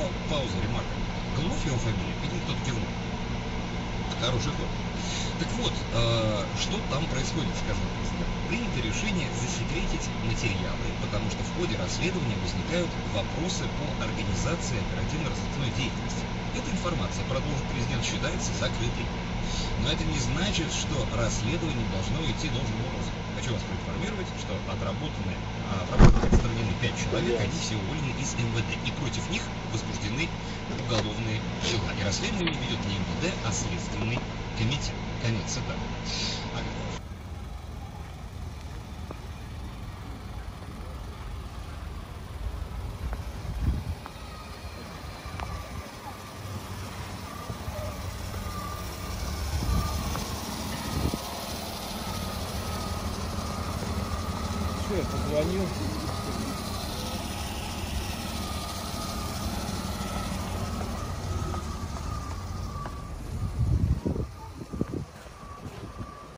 Пауза, ремарка. Голунов его фамилия? Видимо, кто-то кивнул. Хороший ход. Так вот, что там происходит, сказал президент. Принято решение засекретить материалы, потому что в ходе расследования возникают вопросы по организации оперативно-розыскной деятельности. Эта информация, продолжит президент, считается закрытой. Но это не значит, что расследование должно идти должным образом. Хочу вас проинформировать, что от работы отстранены 5 человек, они все уволены из МВД, и против них возбуждены уголовные дела. И расследование ведет не МВД, а Следственный комитет. Конец цитаты. Я позвонил.